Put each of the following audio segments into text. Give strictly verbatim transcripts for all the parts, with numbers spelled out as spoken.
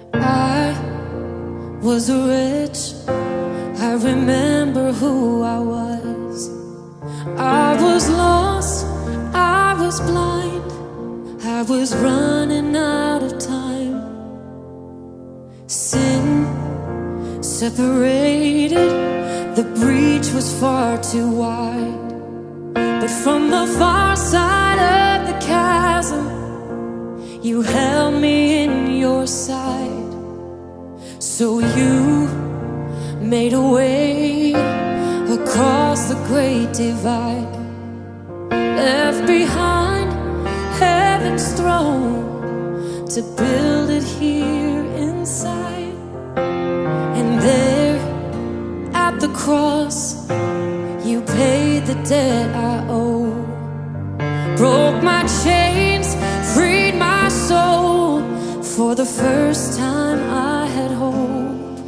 I was rich, I remember who I was. I was lost, I was blind, I was running out of time. Sin separated, the breach was far too wide. But from the far side of the chasm, you held me in your sight. So you made a way across the great divide, left behind heaven's throne to build it here inside. And there at the cross, you paid the debt I owe, broke my chains, freed my soul. For the first time I had hope.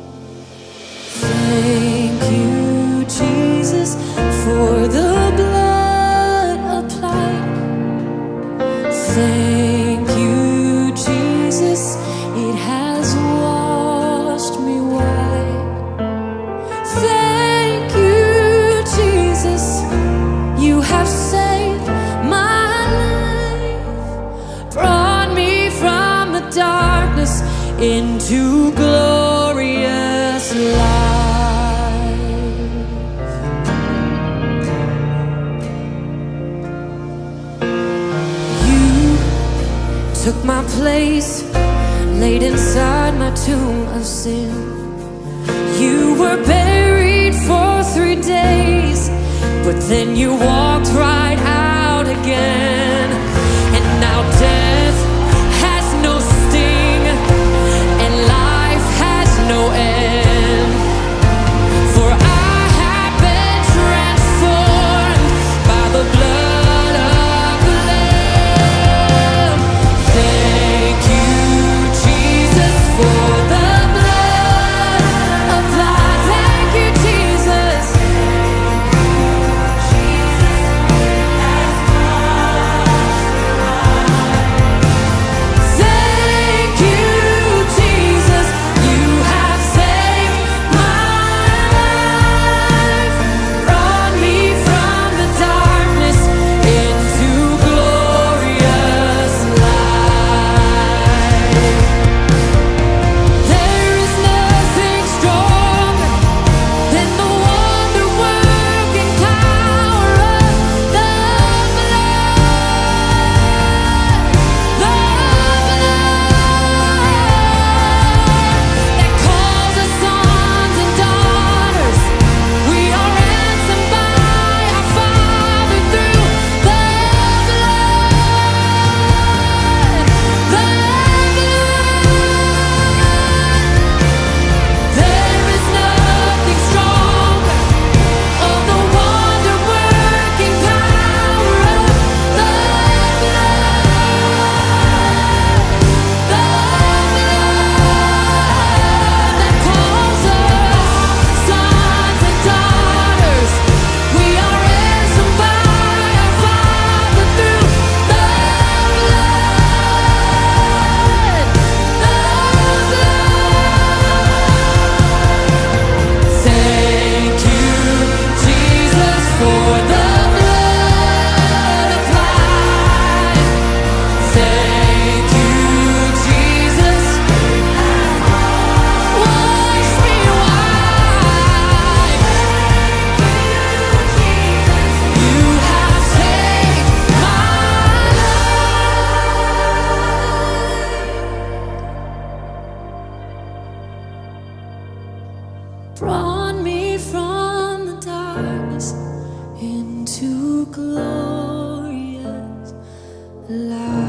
Thank you, Jesus, for the blood applied. Thank you, Jesus, it has washed me white. Thank you, Jesus, you have saved my life, brought me from the darkness into glorious light. You took my place, laid inside my tomb of sin. You were buried for three days, but then you walked right out again. And now death has no sting, and life has no end. For I have been transformed by the blood of the Lamb. Thank you, Jesus, for the blood applied. Thank you, Jesus. Thank you, Jesus, you have saved my life, brought me from the darkness into glorious light. There is nothing stronger than the wonder-working power of the blood, the blood that calls us sons and daughters. We are ransomed by our Father through the blood, the blood. There is nothing stronger of the wonder-working power of the blood, the blood that calls us sons and daughters. We are ransomed by our Father through the blood, the blood. Thank you, Jesus, for the blood applied. Thank you, Jesus, wash me white. You have saved my life, brought me from the darkness into glorious light.